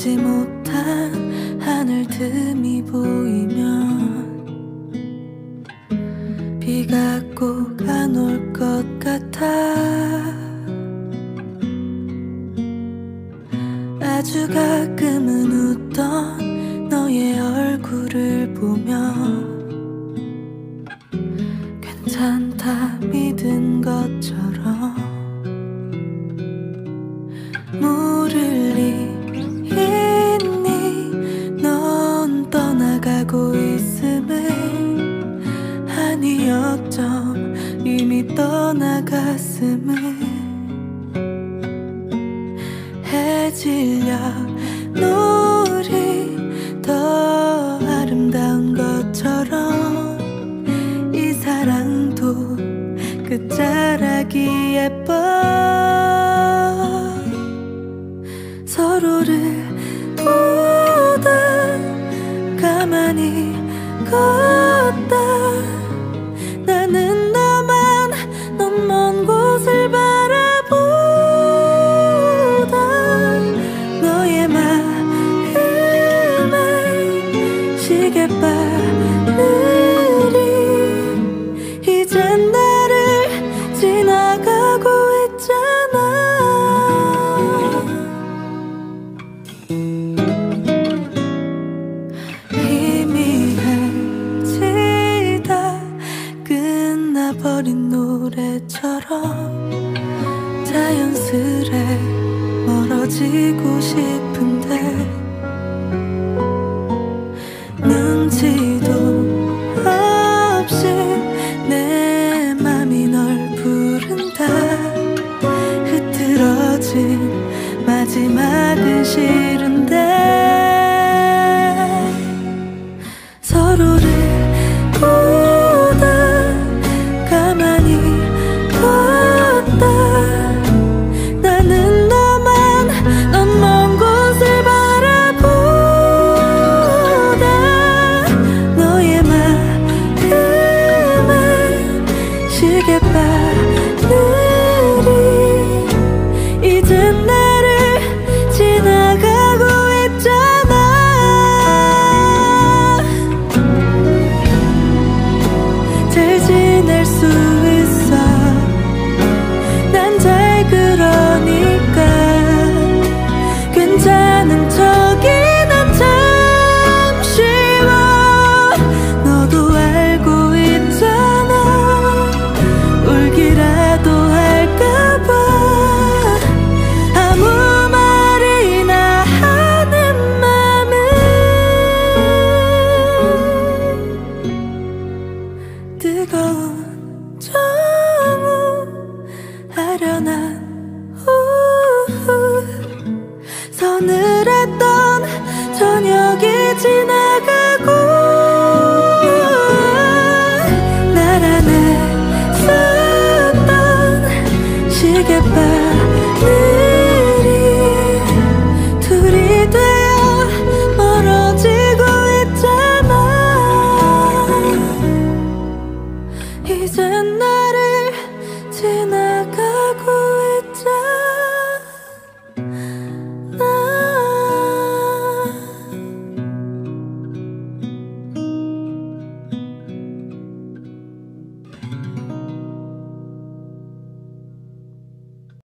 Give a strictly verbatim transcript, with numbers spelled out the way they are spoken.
보지 못한 하늘 틈이 보이면 비가 꼭 안 올 것 같아. 아주 가끔은 웃던 너의 얼굴을 보며 괜찮다 믿은 것처럼 모를 리 있니? 넌 떠나가고 있음을. 아니 어쩜 이미 떠나갔음을. 해질녘 노을이 더 아름다운 것처럼 이 사랑도 끝자락이 예뻐. 서로를 보다 가만히 걷다. 나는 너만 넌 먼 곳을 바라보다. 너의 마음에 시계바늘이 이젠 나를 지나가고 있잖아. 희미해지다 끝나버린 노래처럼 자연스레 멀어지고 싶은데 눈치도 없이 내 맘이 널 부른다. 흐트러진 마지막은 싫은데 서로를